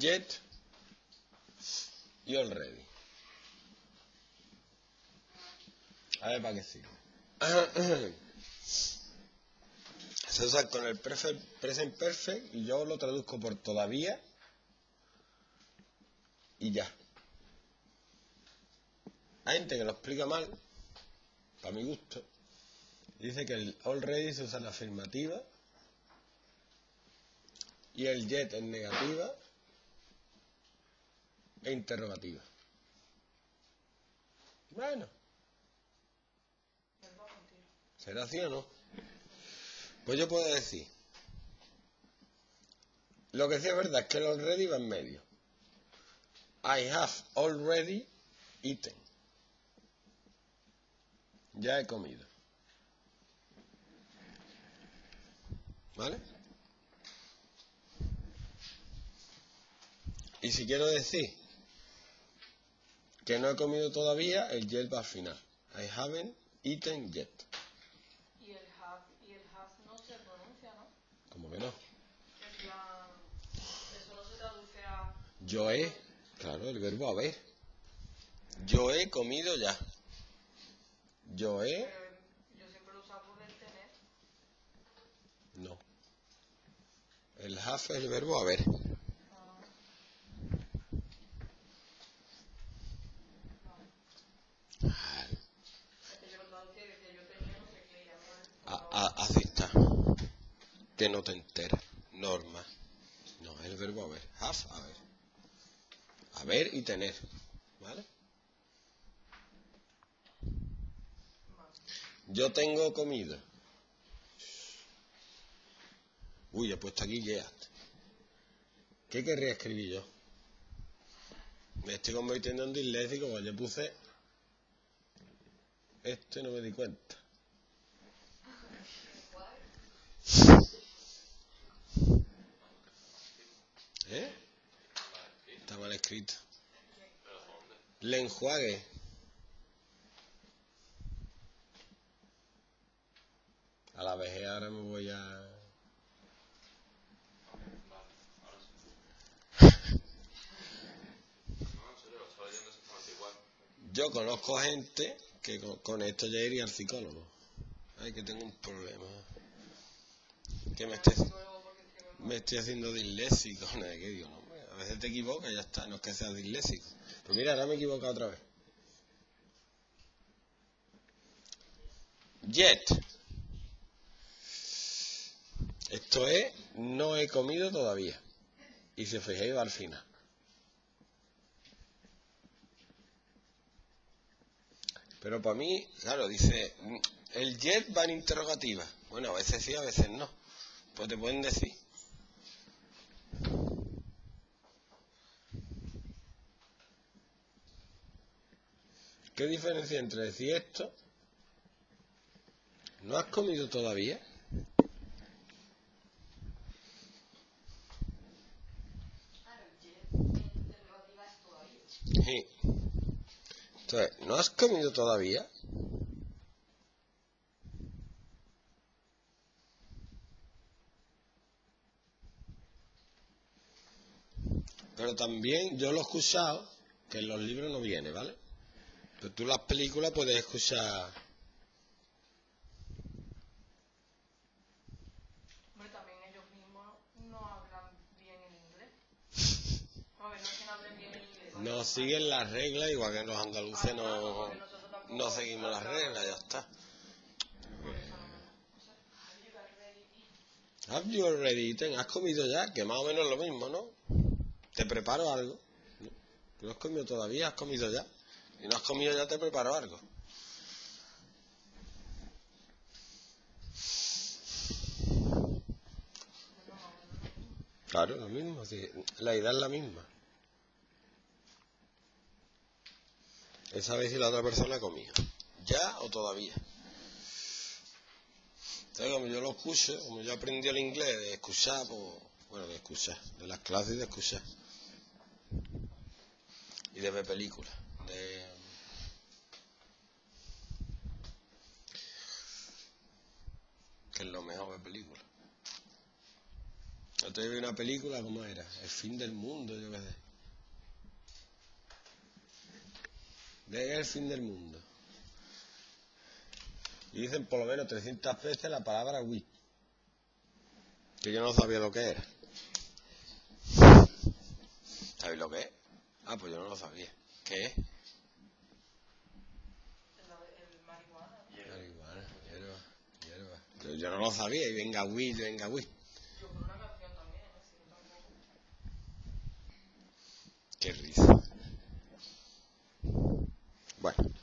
yet y already. A ver para qué sirve. Se usa con el present perfect y yo lo traduzco por todavía y ya. Hay gente que lo explica mal, para mi gusto. Dice que el already se usa en afirmativa y el yet en negativa e interrogativa. Bueno. ¿Será así o no? Pues yo puedo decir, lo que sí es verdad es que el already va en medio. I have already eaten. Ya he comido. ¿Vale? Y si quiero decir que no he comido todavía, el yet va al final. I haven't eaten yet. Y el have no se pronuncia, ¿no? ¿Cómo que no? En plan, eso no se traduce a... Yo he, claro, el verbo haber. Yo he comido ya. Yo he... Yo siempre lo usaba por el tener. No. El have es el verbo haber. Así está. Que no te enteras. Norma. No, es el verbo haber. Have, haber. Haber y tener. ¿Vale? Yo tengo comida. Uy, he puesto aquí get. ¿Qué querría escribir yo? Me estoy convirtiendo en disléxico porque yo puse esto y no me di cuenta. ¿Eh? Está mal escrito. Le enjuague. A la vejez ahora me voy a... Yo conozco gente que con esto ya iría al psicólogo. Ay, que tengo un problema. Que me estoy haciendo disléxico. ¿No? ¿Qué digo? No, a veces te equivocas y ya está. No es que seas disléxico. Pues mira, ahora me he equivocado otra vez. Yet. Esto es, no he comido todavía. Y si os fijáis va al final. Pero para mí, claro, dice, el yet va en interrogativa. Bueno, a veces sí, a veces no. Pues te pueden decir. ¿Qué diferencia entre decir esto? ¿No has comido todavía? Sí. Entonces, ¿no has comido todavía? Pero también yo lo he escuchado, que en los libros no viene, ¿vale? Pero tú las películas puedes escuchar... Hombre, también ellos mismos no hablan bien el inglés. A ver, no es que no hablen bien el inglés. No siguen las reglas, igual que los andaluces no seguimos las reglas, ya está. Have you already eaten? ¿Has comido ya? Que más o menos es lo mismo, ¿no? Te preparo algo. ¿No has comido todavía? ¿Has comido ya? Y no has comido ya, te preparo algo. Claro, lo mismo. Sí. La idea es la misma. Es saber si la otra persona ha comido. ¿Ya o todavía? Entonces, como yo lo escucho, como yo aprendí el inglés de escuchar, pues, bueno, de escuchar, de las clases de escuchar. Y de ver películas. Que es lo mejor ver películas. Otro día vi una película, ¿cómo era? El fin del mundo, yo qué sé. Llega el fin del mundo. Y dicen por lo menos 300 veces la palabra Wii. Que yo no sabía lo que era. ¿Sabéis lo que es? Ah, pues yo no lo sabía. ¿Qué es? El marihuana. Marihuana, hierba. Pero yo no lo sabía y venga Wii. Yo por una canción también, así que tampoco. Qué risa. Bueno.